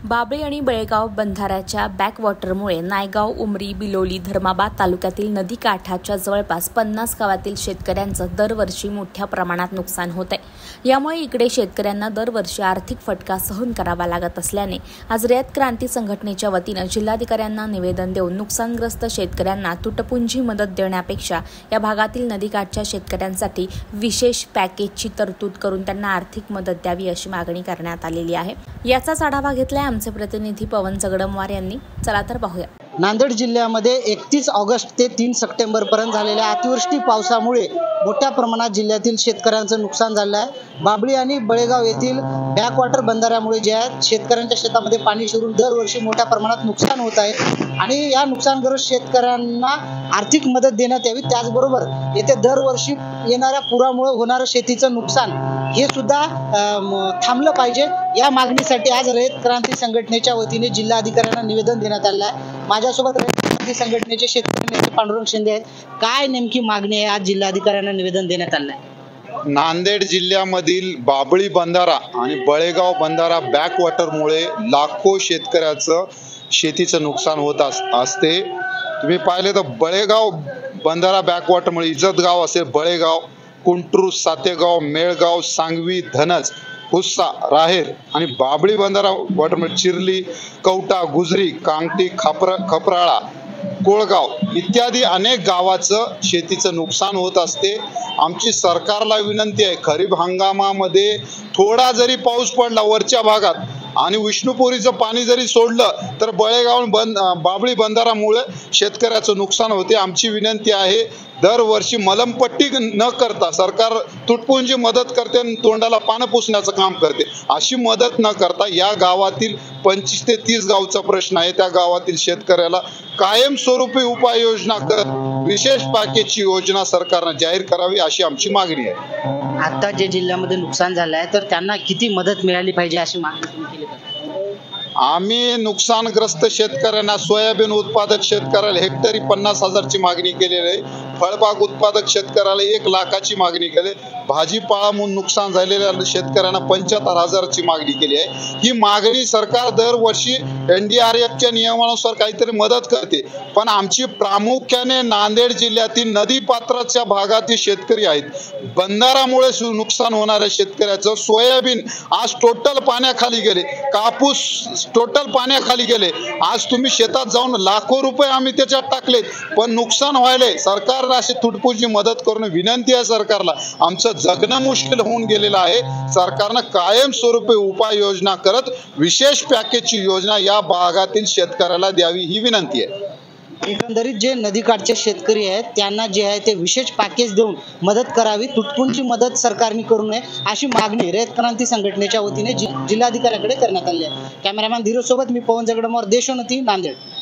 बाबळी आणि बळेगाव बंधाऱ्याच्या बॅकवॉटरमुळे नायगाव, उमरी, बिलोली, धर्माबाद तालुक्यातील नदीकाठाच्या जवळपास 50 गावातील शेतकऱ्यांचं दरवर्षी मोठ्या प्रमाणात नुकसान होत आहे। यामुळे इकडे शेतकऱ्यांना दरवर्षी आर्थिक फटका सहन करावा लागत असल्याने आज रयत क्रांती संघटनेच्या वतीनं जिल्हाधिकाऱ्यांना निवेदन देऊन नुकसानग्रस्त शेतकऱ्यांना तुटपुंजी मदत देण्यापेक्षा या भागातील नदीकाठच्या शेतकऱ्यांसाठी विशेष पॅकेजची तरतूद करून त्यांना आर्थिक मदत द्यावी अशी मागणी करण्यात आलेली आहे। याचाच आढावा घेतलाय आमचे प्रतिनिधी पवन जगदमवार यांनी। चला तर पाहूया। नांदेड जिल्ह्यामध्ये 31 ऑगस्ट ते 3 सप्टेंबर पर्यंत झालेल्या अतिवृष्टी पावसामुळे मोठ्या प्रमाणात जिल्ह्यातील शेतकऱ्यांचं नुकसान झालं आहे। बाबळी आणि बळेगाव येथील बॅकवॉटर बंधाऱ्यामुळे जे आहे शेतकऱ्यांच्या शेतामध्ये पाणी शिरून दरवर्षी मोठ्या प्रमाणात नुकसान होत आहे आणि या नुकसानग्रस्त शेतकऱ्यांना आर्थिक मदत देण्यात यावी। त्याचबरोबर येथे दरवर्षी येणाऱ्या पुरामुळे होणारं शेतीचं नुकसान हे सुद्धा थांबलं पाहिजे। या मागणीसाठी आज रयत क्रांती संघटनेच्या वतीने जिल्हाधिकाऱ्यांना निवेदन देण्यात आलं आहे। माझ्यासोबत रयत क्रांती संघटनेचे शेतकरी नेते पांडुरंग शिंदे आहेत। काय नेमकी मागणी आहे आज जिल्हाधिकाऱ्यांना निवेदन देण्यात आलं आहे? नांदेड जिल्ह्यामधील बाबळी बंधारा आणि बळेगाव बंधारा बॅकवॉटरमुळे लाखो शेतकऱ्याचं शेतीचं नुकसान होत असते। तुम्ही पाहिले तर बळेगाव बंधारा बॅकवॉटरमुळे इज्जतगाव असेल, बळेगाव, कुंट्रूस, सातेगाव, मेळगाव, सांगवी, धनज, हुस्सा, राहेर आणि बाबळी बंधारा वॉटरमुळे चिरली, कवटा, गुजरी, कांगटी, खपराळा, कोळगाव इत्यादी अनेक गावाचं शेतीचं नुकसान होत असते। आमची सरकारला विनंती आहे, खरीप हंगामामध्ये थोडा जरी पाऊस पडला वरच्या भागात आणि विष्णुपुरीचं पाणी जरी सोडलं तर बळेगाव बाबळी बंधारामुळे शेतकऱ्याचं नुकसान होते। आमची विनंती आहे, दरवर्षी मलमपट्टी न करता सरकार तुटपुंजी मदत करते आणि तोंडाला पानं पुसण्याचं काम करते। अशी मदत न करता या गावातील 25 ते 30 गावचा प्रश्न आहे, त्या गावातील शेतकऱ्याला कायमस्वरूपी उपाययोजना करत विशेष पॅकेजची योजना सरकारने जाहीर करावी अशी आमची मागणी आहे। आता जे जिल्ह्यामध्ये नुकसान झालं आहे तर त्यांना किती मदत मिळाली पाहिजे अशी मागणी तुम्ही केली का? आम्ही नुकसानग्रस्त शेतकऱ्यांना, सोयाबीन उत्पादक शेतकऱ्याला हेक्टरी 50,000ची मागणी केलेली आहे। फळबाग उत्पादक शेतकऱ्याला 1 लाखाची मागणी केली। भाजीपाला म्हणून नुकसान झालेल्या शेतकऱ्यांना 75,000ची मागणी केली आहे। ही मागणी सरकार दरवर्षी NDRFच्या नियमानुसार काहीतरी मदत करते, पण आमची प्रामुख्याने नांदेड जिल्ह्यातील नदी पात्राच्या भागातील शेतकरी आहेत। बंधारामुळे नुकसान होणाऱ्या शेतकऱ्याचं सोयाबीन आज टोटल पाण्याखाली गेले, कापूस टोटल पाण्याखाली गेले। आज तुम्ही शेतात जाऊन लाखो रुपये आम्ही त्याच्यात टाकलेत, पण नुकसान व्हायले। सरकारला अशी तुटपुंजी मदत करून विनंती आहे सरकारला। आमचं जगणं मुश्किल होऊन गेलेलं आहे। सरकारनं कायमस्वरूपी उपाययोजना करत विशेष पॅकेजची योजना या भागातील शेतकऱ्याला द्यावी ही विनंती आहे। एकंदरीत जे नदीकाठचे शेतकरी आहेत त्यांना जे आहे ते विशेष पॅकेज देऊन मदत करावी, तुटपुंजी मदत सरकारने करू नये अशी मागणी रयत क्रांती संघटनेच्या वतीने जिल्हाधिकाऱ्याकडे करण्यात आली आहे। कॅमेरामॅन धीरज सोबत मी पवन जगदमवार, देशोन्नती, नांदेड।